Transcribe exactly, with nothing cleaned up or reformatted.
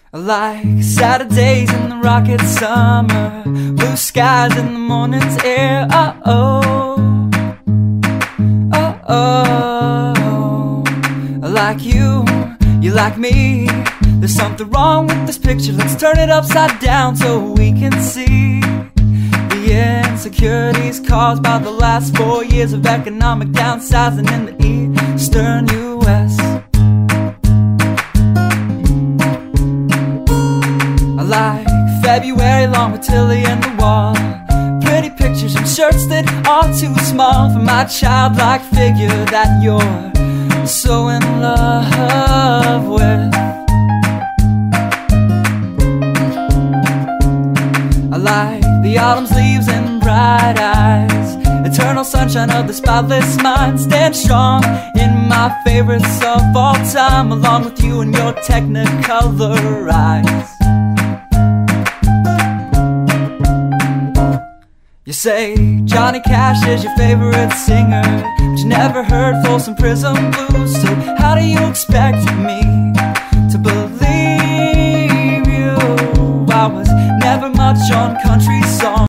Like Saturdays in the rocket summer, blue skies in the morning's air. Oh, oh, oh, oh. Like you, you like me. There's something wrong with this picture. Let's turn it upside down so we can see the insecurities caused by the last four years of economic downsizing in the eastern U S Like February long with Tilly and the wall, pretty pictures and shirts that are too small for my childlike figure that you're so in love with. I like the autumn's leaves and bright eyes, eternal sunshine of the spotless mind. Stand strong in my favorites of all time, along with you and your technicolor eyes. You say Johnny Cash is your favorite singer, but you never heard Folsom Prison Blues. So how do you expect me